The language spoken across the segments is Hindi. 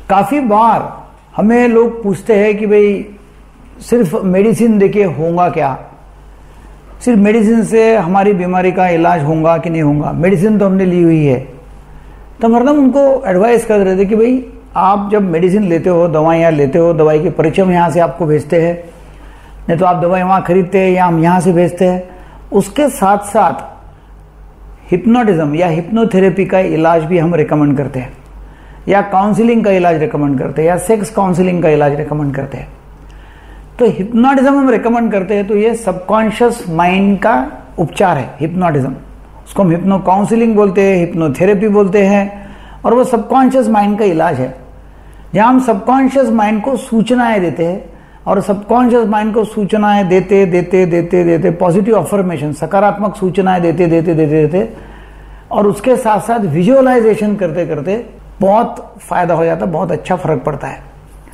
काफ़ी बार हमें लोग पूछते हैं कि भाई सिर्फ मेडिसिन देके होगा क्या, सिर्फ मेडिसिन से हमारी बीमारी का इलाज होगा कि नहीं होगा, मेडिसिन तो हमने ली हुई है। तो हम हरदम उनको एडवाइस कर रहे थे कि भाई आप जब मेडिसिन लेते हो, दवाइयाँ लेते हो, दवाई के परिचय हम यहाँ से आपको भेजते हैं, नहीं तो आप दवाई वहाँ खरीदते हैं या हम यहाँ से भेजते हैं। उसके साथ साथ हिप्नोटिज्म या हिप्नोथेरेपी का इलाज भी हम रिकमेंड करते हैं, या काउंसलिंग का इलाज रिकमेंड करते हैं, या सेक्स काउंसलिंग का इलाज रिकमेंड करते हैं। तो हिप्नोटिज्म हम रिकमेंड करते हैं तो ये सबकॉन्शियस माइंड का उपचार है हिप्नोटिज्म। उसको हम हिप्नो काउंसलिंग बोलते हैं, हिप्नोथेरेपी बोलते हैं, और वो सबकॉन्शियस माइंड का इलाज है, जहाँ हम सबकॉन्शियस माइंड को सूचनाएं देते हैं, और सबकॉन्शियस माइंड को सूचनाएं देते देते देते देते पॉजिटिव अफर्मेशन, सकारात्मक सूचनाएं देते देते देते देते और उसके साथ साथ विजुअलाइजेशन करते करते बहुत फायदा हो जाता है, बहुत अच्छा फर्क पड़ता है।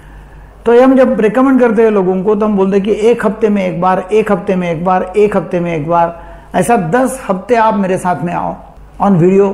तो हम जब रिकमेंड करते हैं लोगों को तो हम बोलते हैं कि एक हफ्ते में एक बार, एक हफ्ते में एक बार, एक हफ्ते में एक बार, ऐसा 10 हफ्ते आप मेरे साथ में आओ ऑन वीडियो।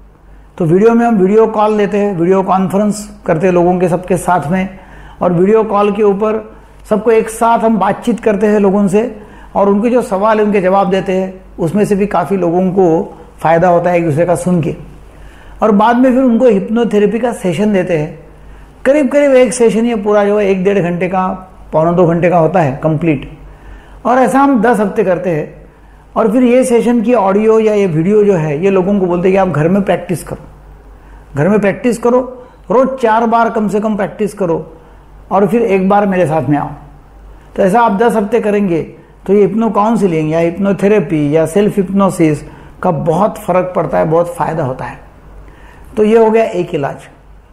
तो वीडियो में हम वीडियो कॉल लेते हैं, वीडियो कॉन्फ्रेंस करते हैं लोगों के सबके साथ में, और वीडियो कॉल के ऊपर सबको एक साथ हम बातचीत करते हैं लोगों से, और उनके जो सवाल है उनके जवाब देते हैं। उसमें से भी काफ़ी लोगों को फ़ायदा होता है एक दूसरे का सुन के। और बाद में फिर उनको हिप्नोथेरेपी का सेशन देते हैं, करीब करीब एक सेशन ये पूरा जो है 1-1.5 घंटे का, 1.25-2 घंटे का होता है कंप्लीट। और ऐसा हम 10 हफ्ते करते हैं। और फिर ये सेशन की ऑडियो या ये वीडियो जो है ये लोगों को बोलते हैं कि आप घर में प्रैक्टिस करो, घर में प्रैक्टिस करो, रोज 4 बार कम से कम प्रैक्टिस करो, और फिर एक बार मेरे साथ में आओ। तो ऐसा आप 10 हफ्ते करेंगे तो ये हिप्नो काउंसलिंग या हिप्नोथेरेपी या सेल्फ हिप्नोसिस का बहुत फर्क पड़ता है, बहुत फायदा होता है। तो ये हो गया एक इलाज।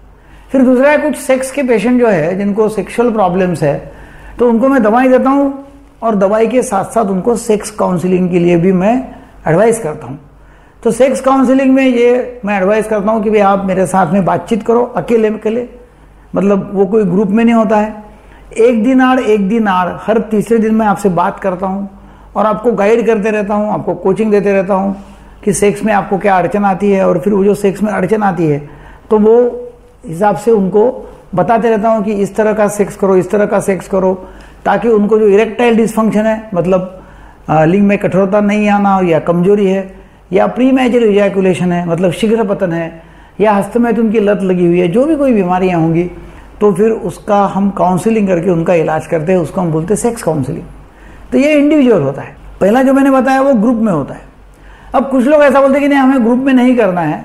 फिर दूसरा है कुछ सेक्स के पेशेंट जो है जिनको सेक्सुअल प्रॉब्लम्स है, तो उनको मैं दवाई देता हूँ, और दवाई के साथ साथ उनको सेक्स काउंसलिंग के लिए भी मैं एडवाइस करता हूँ। तो सेक्स काउंसलिंग में ये मैं एडवाइस करता हूँ कि भाई आप मेरे साथ में बातचीत करो, अकेले अकेले, मतलब वो कोई ग्रुप में नहीं होता है। एक दिन आड़ हर तीसरे दिन मैं आपसे बात करता हूँ और आपको गाइड करते रहता हूँ, आपको कोचिंग देते रहता हूँ कि सेक्स में आपको क्या अड़चन आती है, और फिर वो जो सेक्स में अड़चन आती है तो वो हिसाब से उनको बताते रहता हूँ कि इस तरह का सेक्स करो, इस तरह का सेक्स करो, ताकि उनको जो इरेक्टाइल डिसफंक्शन है, मतलब लिंग में कठोरता नहीं आना, या कमजोरी है, या प्रीमैच्योर इजैकुलेशन है, मतलब शीघ्र पतन है, या हस्तमैथुन की लत लगी हुई है, जो भी कोई बीमारियां होंगी, तो फिर उसका हम काउंसलिंग करके उनका इलाज करते हैं। उसको हम बोलते हैं सेक्स काउंसलिंग। तो ये इंडिविजुअल होता है। पहला जो मैंने बताया वो ग्रुप में होता है। अब कुछ लोग ऐसा बोलते हैं कि नहीं, हमें ग्रुप में नहीं करना है,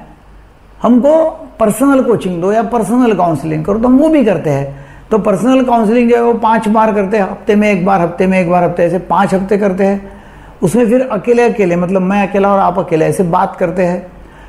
हमको पर्सनल कोचिंग दो या पर्सनल काउंसलिंग करो, तो हम वो भी करते हैं। तो पर्सनल काउंसलिंग जो है वो 5 बार करते हैं, हफ्ते में एक बार, हफ्ते में एक बार, हफ्ते ऐसे 5 हफ्ते करते हैं। उसमें फिर अकेले अकेले, मतलब मैं अकेला और आप अकेले, ऐसे बात करते हैं,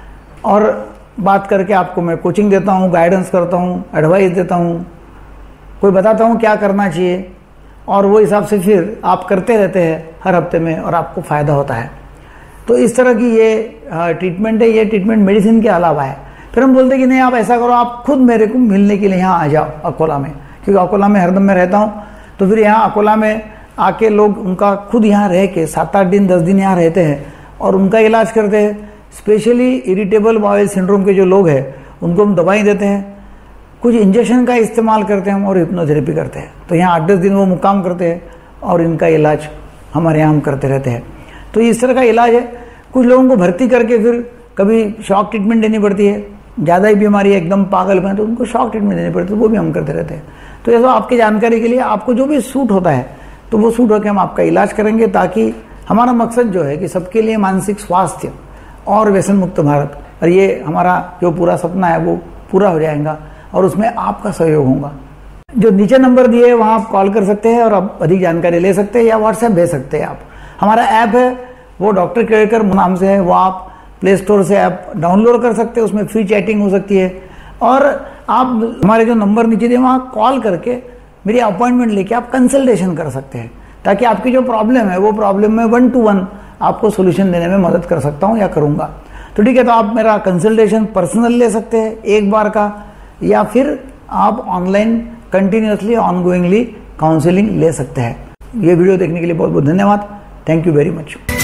और बात करके आपको मैं कोचिंग देता हूँ, गाइडेंस करता हूँ, एडवाइस देता हूँ, कोई बताता हूँ क्या करना चाहिए, और वो हिसाब से फिर आप करते रहते हैं हर हफ्ते में, और आपको फ़ायदा होता है। तो इस तरह की ये ट्रीटमेंट है। ये ट्रीटमेंट मेडिसिन के अलावा है। फिर हम बोलते हैं कि नहीं, आप ऐसा करो, आप खुद मेरे को मिलने के लिए यहाँ आ जाओ अकोला में, क्योंकि अकोला में हरदम मैं रहता हूँ। तो फिर यहाँ अकोला में आके लोग उनका खुद यहाँ रह के 7-8 दिन 10 दिन यहाँ रहते हैं और उनका इलाज करते हैं। स्पेशली इरिटेबल बाउल सिंड्रोम के जो लोग हैं उनको हम दवाई देते हैं, कुछ इंजेक्शन का इस्तेमाल करते हैं हम, और हिप्नोथेरेपी करते हैं। तो यहाँ 8-10 दिन वो मुकाम करते हैं और इनका इलाज हमारे यहाँ हम करते रहते हैं। तो इस तरह का इलाज है। कुछ लोगों को भर्ती करके फिर कभी शॉक ट्रीटमेंट देनी पड़ती है, ज़्यादा ही बीमारी है, एकदम पागल में, तो उनको शॉक ट्रीटमेंट देनी पड़ती है, वो भी हम करते रहते हैं। तो ये सब आपकी जानकारी के लिए, आपको जो भी सूट होता है तो वो सूट होकर हम आपका इलाज करेंगे, ताकि हमारा मकसद जो है कि सबके लिए मानसिक स्वास्थ्य और व्यसन मुक्त भारत, और ये हमारा जो पूरा सपना है वो पूरा हो जाएगा, और उसमें आपका सहयोग होगा। जो नीचे नंबर दिए हैं वहाँ आप कॉल कर सकते हैं और आप अधिक जानकारी ले सकते हैं, या व्हाट्सएप भेज सकते हैं। आप हमारा ऐप है वो डॉक्टर केयरकर नाम से है, वो आप प्ले स्टोर से ऐप डाउनलोड कर सकते हैं, उसमें फ्री चैटिंग हो सकती है। और आप हमारे जो नंबर नीचे दिए वहाँ कॉल करके मेरी अपॉइंटमेंट लेके आप कंसल्टेशन कर सकते हैं, ताकि आपकी जो प्रॉब्लम है वो प्रॉब्लम में 1 to 1 आपको सोल्यूशन देने में मदद कर सकता हूँ या करूँगा। तो ठीक है, तो आप मेरा कंसल्टेशन पर्सनल ले सकते हैं एक बार का, या फिर आप ऑनलाइन कंटिन्यूसली ऑनगोइंगली काउंसलिंग ले सकते हैं। ये वीडियो देखने के लिए बहुत बहुत धन्यवाद। Thank you very much.